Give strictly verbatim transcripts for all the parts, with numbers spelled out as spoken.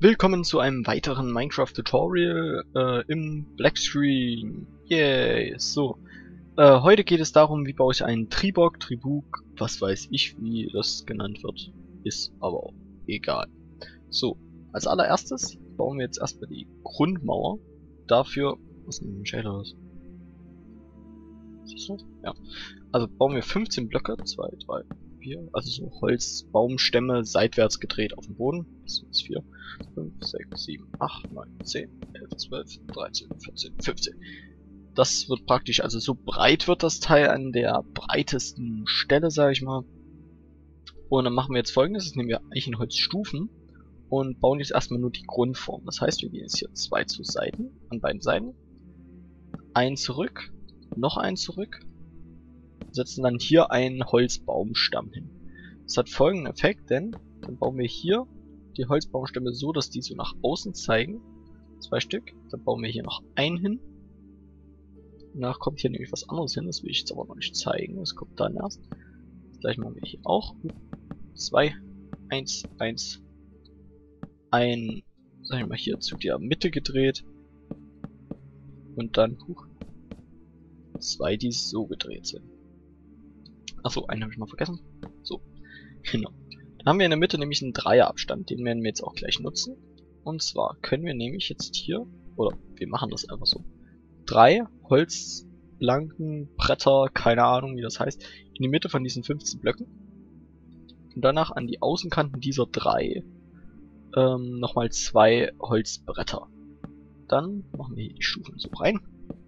Willkommen zu einem weiteren Minecraft-Tutorial äh, im Blackscreen. Yay! So, äh, heute geht es darum, wie baue ich einen Tribok, Tribuk, was weiß ich, wie das genannt wird. Ist aber auch egal. So, als allererstes bauen wir jetzt erstmal die Grundmauer. Dafür, was ist denn ein Shader los? Ist das so? Ja. Also bauen wir fünfzehn Blöcke, zwei, drei, vier, also so Holzbaumstämme seitwärts gedreht auf dem Boden. Das sind vier, fünf, sechs, sieben, acht, neun, zehn, elf, zwölf, dreizehn, vierzehn, fünfzehn. Das wird praktisch, also so breit wird das Teil an der breitesten Stelle, sage ich mal. Und dann machen wir jetzt Folgendes: Jetzt nehmen wir Eichenholzstufen und bauen jetzt erstmal nur die Grundform. Das heißt, wir gehen jetzt hier zwei zu Seiten, an beiden Seiten, einen zurück, noch einen zurück, setzen dann hier einen Holzbaumstamm hin. Das hat folgenden Effekt, denn dann bauen wir hier die Holzbaumstämme so, dass die so nach außen zeigen. Zwei Stück. Dann bauen wir hier noch einen hin. Danach kommt hier nämlich was anderes hin, das will ich jetzt aber noch nicht zeigen. Das kommt dann erst. Gleich machen wir hier auch zwei, eins, eins, ein, sag ich mal, hier zu der Mitte gedreht. Und dann huch, zwei, die so gedreht sind. Achso, einen habe ich noch vergessen. So, genau. Dann haben wir in der Mitte nämlich einen Dreierabstand, den werden wir jetzt auch gleich nutzen. Und zwar können wir nämlich jetzt hier, oder wir machen das einfach so, drei Holzplanken, Bretter, keine Ahnung wie das heißt, in die Mitte von diesen fünfzehn Blöcken. Und danach an die Außenkanten dieser drei ähm, nochmal zwei Holzbretter. Dann machen wir hier die Stufen so rein.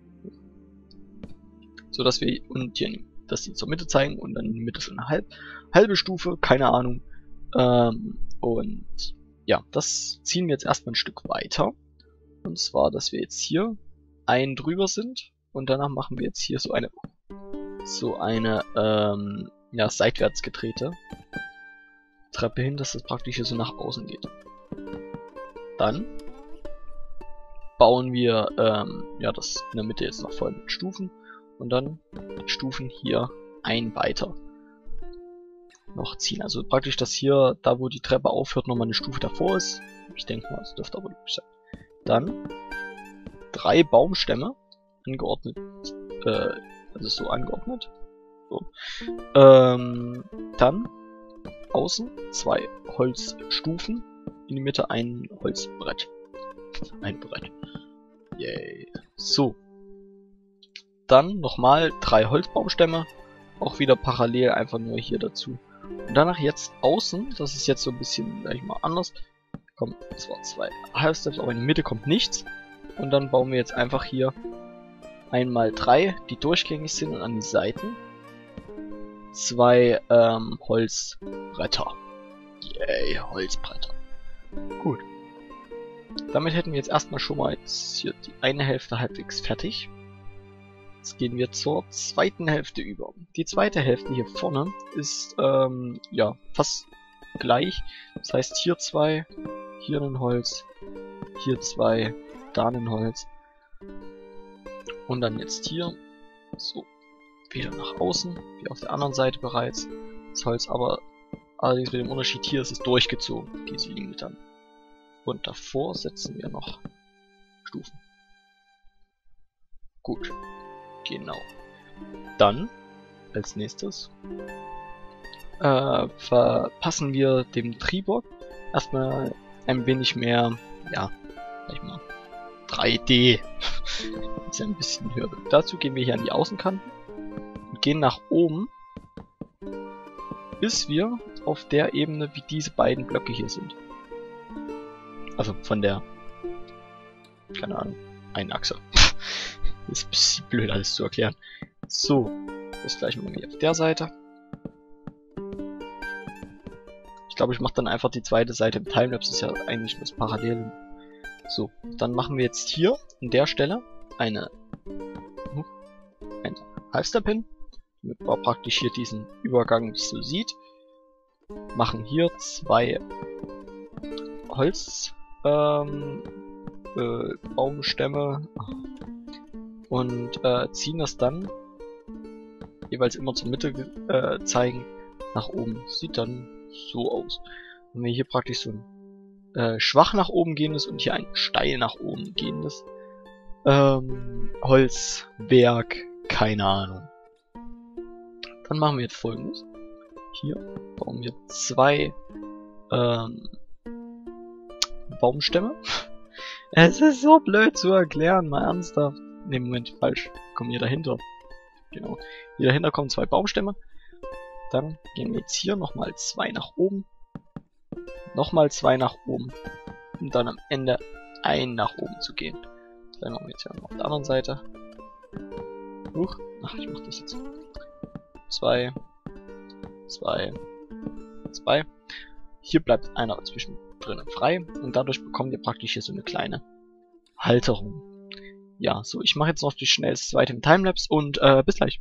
So dass wir, und hier, dass die zur Mitte zeigen und dann in die Mitte so eine halb, halbe Stufe, keine Ahnung. Ähm, und ja, das ziehen wir jetzt erstmal ein Stück weiter. Und zwar, dass wir jetzt hier einen drüber sind und danach machen wir jetzt hier so eine, so eine, ähm, ja, seitwärts gedrehte Treppe hin, dass das praktisch hier so nach außen geht. Dann bauen wir, ähm, ja, das in der Mitte jetzt noch voll mit Stufen. Und dann die Stufen hier ein weiter noch ziehen. Also praktisch, dass hier, da wo die Treppe aufhört, nochmal eine Stufe davor ist. Ich denke mal, das dürfte aber nicht sein. Dann drei Baumstämme angeordnet, äh, also so angeordnet. So. Ähm, dann außen zwei Holzstufen, in die Mitte ein Holzbrett. Ein Brett. Yay. So. Dann nochmal drei Holzbaumstämme, auch wieder parallel, einfach nur hier dazu. Und danach jetzt außen, das ist jetzt so ein bisschen, sag ich mal, anders. Kommt zwar zwei Half-Steps, aber in die Mitte kommt nichts. Und dann bauen wir jetzt einfach hier einmal drei, die durchgängig sind, und an die Seiten zwei ähm, Holzbretter. Yay, Holzbretter. Gut. Damit hätten wir jetzt erstmal schon mal jetzt hier die eine Hälfte halbwegs fertig. Jetzt gehen wir zur zweiten Hälfte über. Die zweite Hälfte hier vorne ist ähm, ja fast gleich. Das heißt, hier zwei, hier ein Holz, hier zwei, da ein Holz. Und dann jetzt hier so wieder nach außen, wie auf der anderen Seite bereits. Das Holz aber allerdings mit dem Unterschied, hier ist es durchgezogen, diese Linie dann. Und davor setzen wir noch Stufen. Gut. Genau. Dann, als nächstes, äh, verpassen wir dem Tribok erstmal ein wenig mehr, ja, sag ich mal, drei D. Ist ja ein bisschen höher. Dazu gehen wir hier an die Außenkanten und gehen nach oben, bis wir auf der Ebene wie diese beiden Blöcke hier sind. Also von der, keine Ahnung, einen Achse. Ist ein bisschen blöd alles zu erklären. So, das gleiche machen wir auf der Seite. Ich glaube, ich mache dann einfach die zweite Seite im Timelapse, ist ja eigentlich das Parallel. So, dann machen wir jetzt hier an der Stelle eine, ein Half-Step hin, damit man praktisch hier diesen Übergang so sieht. Machen hier zwei Holz ähm, äh, Baumstämme. Und äh, ziehen das dann jeweils immer zur Mitte äh, zeigen nach oben. Sieht dann so aus. Wenn wir hier praktisch so ein äh, schwach nach oben gehendes und hier ein steil nach oben gehendes ähm, Holzwerk, keine Ahnung. Dann machen wir jetzt Folgendes. Hier bauen wir zwei ähm, Baumstämme. Es ist so blöd zu erklären, mal ernsthaft. Ne, Moment, falsch. Komm hier dahinter. Genau. Hier dahinter kommen zwei Baumstämme. Dann gehen wir jetzt hier nochmal zwei nach oben. Nochmal zwei nach oben. Um dann am Ende ein nach oben zu gehen. Dann machen wir jetzt hier noch auf der anderen Seite. Huch. Ach, ich mach das jetzt. Zwei. Zwei. Zwei. Hier bleibt einer zwischendrin frei. Und dadurch bekommt ihr praktisch hier so eine kleine Halterung. Ja, so, ich mache jetzt noch die schnellste zweite im Timelapse und äh, bis gleich.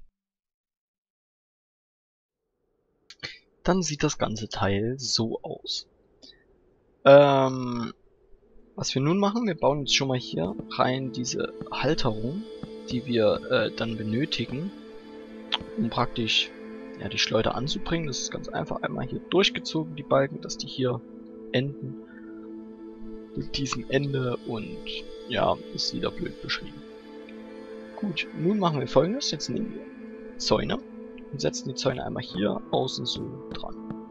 Dann sieht das ganze Teil so aus. Ähm, was wir nun machen, wir bauen jetzt schon mal hier rein diese Halterung, die wir äh, dann benötigen, um praktisch ja, die Schleuder anzubringen. Das ist ganz einfach, einmal hier durchgezogen, die Balken, dass die hier enden. Mit diesem Ende und ja, ist wieder blöd beschrieben. Gut, nun machen wir Folgendes. Jetzt nehmen wir Zäune und setzen die Zäune einmal hier außen so dran.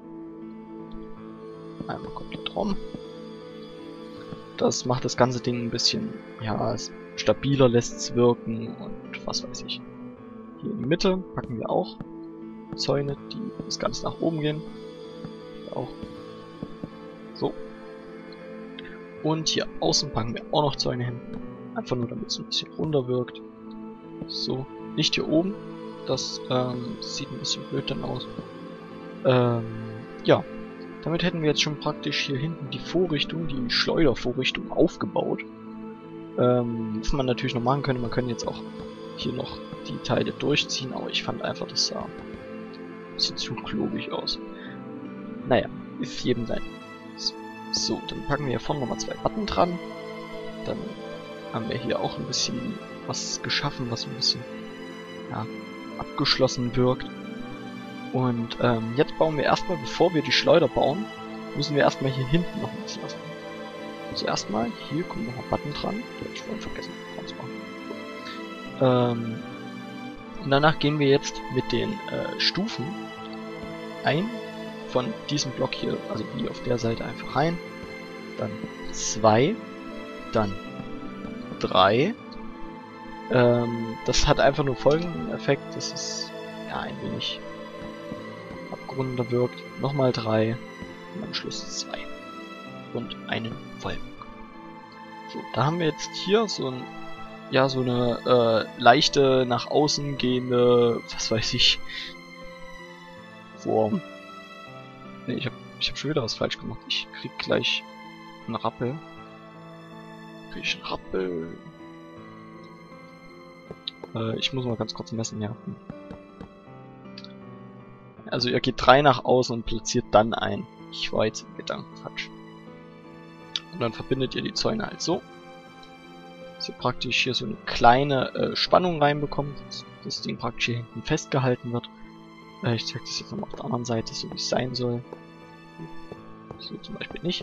Einmal komplett rum. Das macht das ganze Ding ein bisschen ja, stabiler, lässt es wirken und was weiß ich. Hier in die Mitte packen wir auch Zäune, die bis ganz nach oben gehen. Hier auch. So. Und hier außen packen wir auch noch Zäune hin. Einfach nur, damit es ein bisschen runter wirkt. So. Nicht hier oben. Das ähm, sieht ein bisschen blöd dann aus. Ähm, ja. Damit hätten wir jetzt schon praktisch hier hinten die Vorrichtung, die Schleudervorrichtung aufgebaut. Ähm, was man natürlich noch machen könnte, man könnte jetzt auch hier noch die Teile durchziehen, aber ich fand einfach, das sah ein bisschen zu klobig aus. Naja, ist jedem sein. So, dann packen wir hier vorne nochmal zwei Button dran. Dann haben wir hier auch ein bisschen was geschaffen, was ein bisschen ja, abgeschlossen wirkt. Und ähm, jetzt bauen wir erstmal, bevor wir die Schleuder bauen, müssen wir erstmal hier hinten noch was lassen. Also erstmal, hier kommt noch ein Button dran. Den hab ich vorhin vergessen dran zu machen. Ähm, und danach gehen wir jetzt mit den äh, Stufen ein von diesem Block hier, also wie auf der Seite einfach rein. Dann zwei, dann drei. Ähm, das hat einfach nur folgenden Effekt, dass es ja ein wenig abgerundeter wirkt. Nochmal drei und am Schluss zwei. Und einen Vollbock. So, da haben wir jetzt hier so ein ja so eine äh, leichte nach außen gehende, was weiß ich, Form. Ne, ich hab, ich hab schon wieder was falsch gemacht. Ich krieg gleich einen Rappel. Krieg ich einen Rappel. Äh, ich muss mal ganz kurz messen, ja. Also ihr geht drei nach außen und platziert dann ein. Ich war jetzt im Gedanken falsch. Und dann verbindet ihr die Zäune halt so. Dass ihr praktisch hier so eine kleine äh, Spannung reinbekommt. Dass das Ding praktisch hier hinten festgehalten wird. Äh, ich zeige das jetzt nochmal auf der anderen Seite, so wie es sein soll. So zum Beispiel nicht.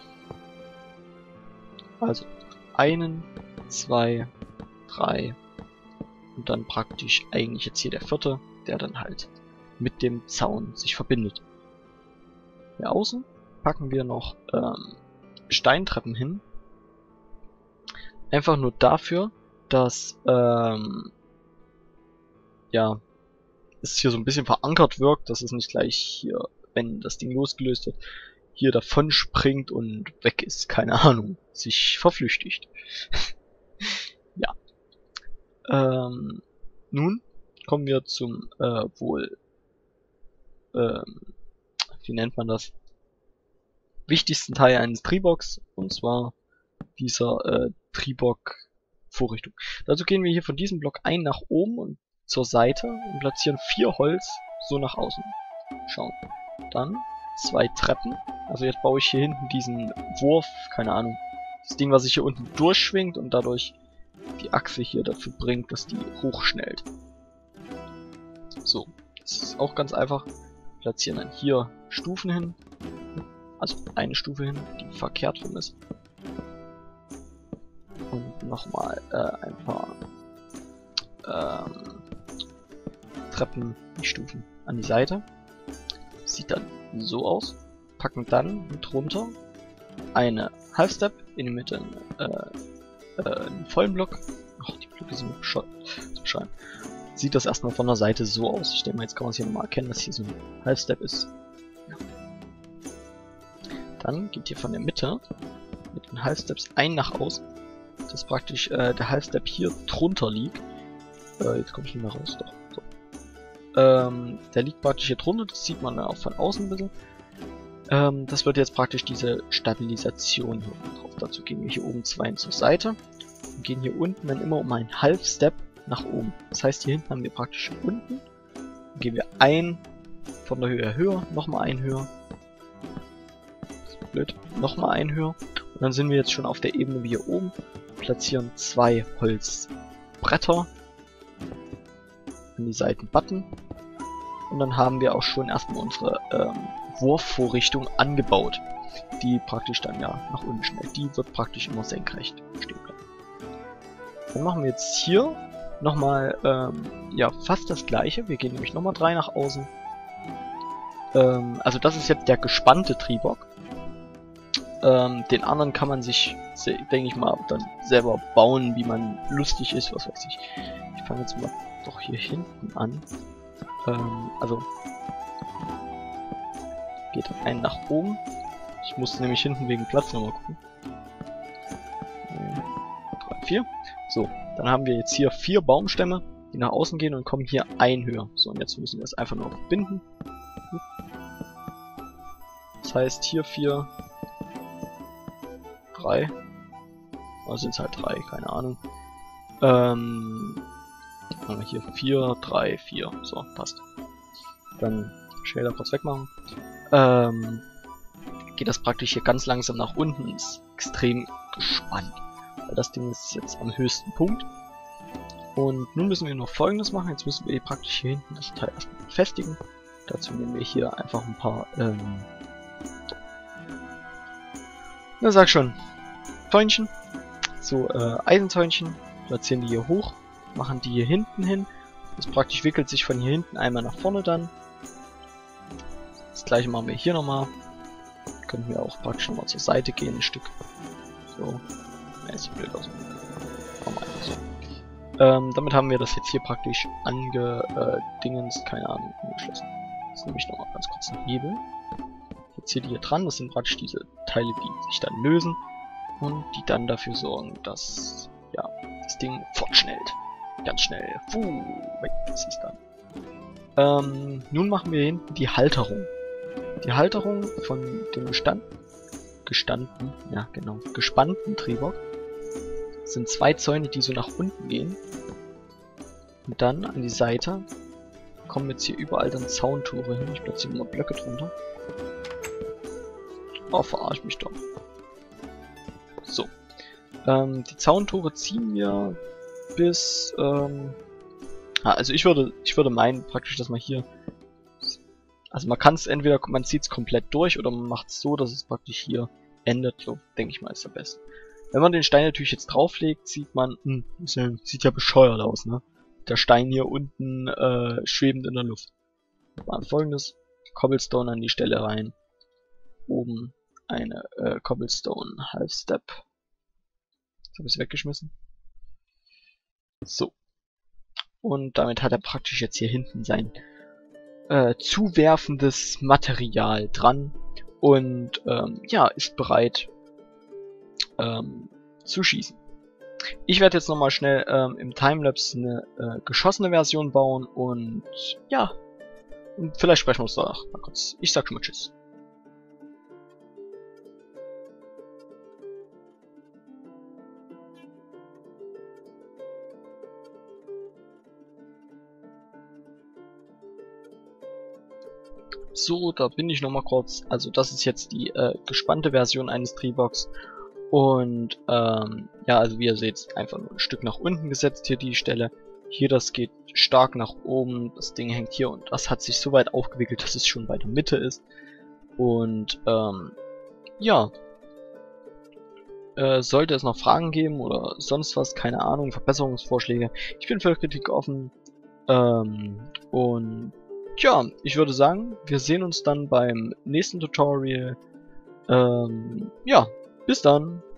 Also einen, zwei, drei und dann praktisch eigentlich jetzt hier der vierte, der dann halt mit dem Zaun sich verbindet. Hier außen packen wir noch ähm, Steintreppen hin. Einfach nur dafür, dass ähm, ja es hier so ein bisschen verankert wirkt, dass es nicht gleich hier, wenn das Ding losgelöst wird, hier davon springt und weg ist, keine Ahnung, sich verflüchtigt. Ja. Ähm, nun kommen wir zum äh, wohl, ähm, wie nennt man das, wichtigsten Teil eines Triboks, und zwar dieser äh, Tribok-Vorrichtung. Dazu gehen wir hier von diesem Block ein nach oben und zur Seite und platzieren vier Holz so nach außen. Schauen. Dann zwei Treppen. Also jetzt baue ich hier hinten diesen Wurf, keine Ahnung, das Ding, was sich hier unten durchschwingt und dadurch die Achse hier dafür bringt, dass die hochschnellt. So, das ist auch ganz einfach. Platzieren dann hier Stufen hin. also eine Stufe hin, die verkehrt rum ist. Und nochmal äh, ein paar ähm, Treppen, die Stufen an die Seite. Sieht dann so aus. Packen dann drunter eine Half-Step, in die Mitte äh, äh, einen vollen Block. Ach, die Blöcke sind zu schein. Sieht das erstmal von der Seite so aus. Ich denke mal, jetzt kann man es hier nochmal erkennen, dass hier so ein Half-Step ist. Ja. Dann geht hier von der Mitte mit den Half-Steps ein nach außen, dass praktisch äh, der Half-Step hier drunter liegt. Äh, jetzt komme ich nicht mehr raus, doch. So. Ähm, der liegt praktisch hier drunter, das sieht man auch von außen ein bisschen. Ähm, das wird jetzt praktisch diese Stabilisation hier oben drauf. Dazu gehen wir hier oben zwei zur Seite und gehen hier unten dann immer um einen Half-Step nach oben. Das heißt, hier hinten haben wir praktisch unten, dann gehen wir ein von der Höhe höher, nochmal ein höher. Blöd, nochmal ein höher. Und dann sind wir jetzt schon auf der Ebene wie hier oben, platzieren zwei Holzbretter an die Seiten Button. Und dann haben wir auch schon erstmal unsere ähm, Wurfvorrichtung angebaut, die praktisch dann ja nach unten schnellt. Die wird praktisch immer senkrecht stehen bleiben. Dann machen wir jetzt hier nochmal ähm, ja, fast das gleiche. Wir gehen nämlich nochmal drei nach außen. Ähm, also das ist jetzt der gespannte Triebock. Ähm, den anderen kann man sich, denke ich mal, dann selber bauen, wie man lustig ist, was weiß ich. Ich fange jetzt mal doch hier hinten an. Ähm, also geht einen nach oben. Ich muss nämlich hinten wegen Platz nochmal gucken. drei, vier. So, dann haben wir jetzt hier vier Baumstämme, die nach außen gehen und kommen hier ein höher. So, und jetzt müssen wir es einfach nur binden. Das heißt hier vier, drei. Oder sind es halt drei, keine Ahnung. Ähm, haben wir hier vier, drei, vier. So, passt. Dann Shader kurz wegmachen. Ähm, geht das praktisch hier ganz langsam nach unten, ist extrem gespannt. Weil das Ding ist jetzt am höchsten Punkt. Und nun müssen wir noch Folgendes machen. Jetzt müssen wir praktisch hier hinten das Teil erstmal befestigen. Dazu nehmen wir hier einfach ein paar, ähm, na sag schon, Zäunchen. So, äh, Eisenzäunchen. Platzieren die hier hoch. Machen die hier hinten hin. Das praktisch wickelt sich von hier hinten einmal nach vorne dann. Das gleiche machen wir hier nochmal. Können wir auch praktisch nochmal zur Seite gehen, ein Stück. So. Ne, sieht blöd aus. So. Ähm, damit haben wir das jetzt hier praktisch angedingens, äh, keine Ahnung, angeschlossen. Jetzt nehme ich nochmal ganz kurz einen Hebel. Jetzt hier die hier dran, das sind praktisch diese Teile, die sich dann lösen und die dann dafür sorgen, dass ja das Ding fortschnellt. Ganz schnell. Puh, weg ist es dann. Ähm, nun machen wir hinten die Halterung. Die Halterung von dem Gestand, gestanden, ja genau, gespannten Triebock sind zwei Zäune, die so nach unten gehen. Und dann an die Seite kommen jetzt hier überall dann Zauntore hin. Ich platziere mal Blöcke drunter. Oh, verarsch mich doch. So. Ähm, die Zauntore ziehen wir bis, ähm, also ich würde, ich würde meinen praktisch, dass man hier, also man kann es entweder, man zieht es komplett durch oder man macht es so, dass es praktisch hier endet. So, denke ich mal, ist am besten. Wenn man den Stein natürlich jetzt drauflegt, sieht man, hm, ja, sieht ja bescheuert aus, ne? Der Stein hier unten äh, schwebend in der Luft. Machen Folgendes: Cobblestone an die Stelle rein. Oben eine äh, Cobblestone Half Step. Jetzt habe ich es weggeschmissen. So. Und damit hat er praktisch jetzt hier hinten sein äh, zuwerfendes Material dran. Und ähm, ja, ist bereit ähm, zu schießen. Ich werde jetzt nochmal schnell ähm, im Timelapse eine äh, geschossene Version bauen und ja, und vielleicht sprechen wir uns danach mal kurz. Ich sag schon mal Tschüss. So, da bin ich noch mal kurz. Also das ist jetzt die äh, gespannte Version eines Triebocks. Und ähm, ja, also wie ihr seht, einfach nur ein Stück nach unten gesetzt hier die Stelle. Hier, das geht stark nach oben. Das Ding hängt hier und das hat sich so weit aufgewickelt, dass es schon bei der Mitte ist. Und ähm, ja. Äh, sollte es noch Fragen geben oder sonst was, keine Ahnung, Verbesserungsvorschläge. Ich bin für Kritik offen. Ähm, und ja, ich würde sagen, wir sehen uns dann beim nächsten Tutorial. Ähm, ja, bis dann.